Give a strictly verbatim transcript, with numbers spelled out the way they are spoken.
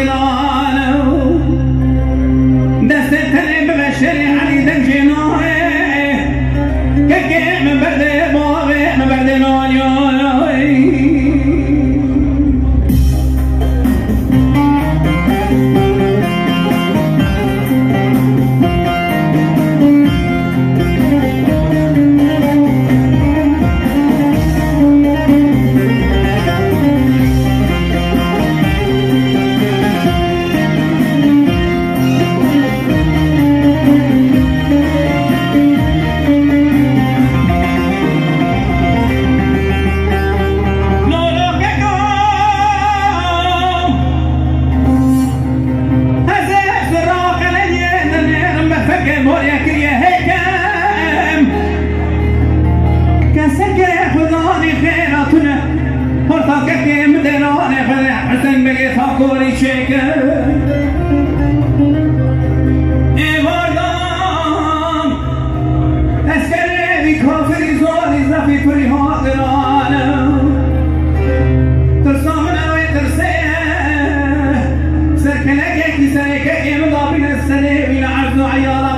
دلانه دست تنه ببشری علی دنجناه که که من برده باوه من برده نانیای حسن بگی تاکوری چکر ایوردم اسکره بی کافری زوری زفی پری حاضرانم ترسامنه و ترسه سرکنه که سره که امضا بین السنه بین عرض و عیارا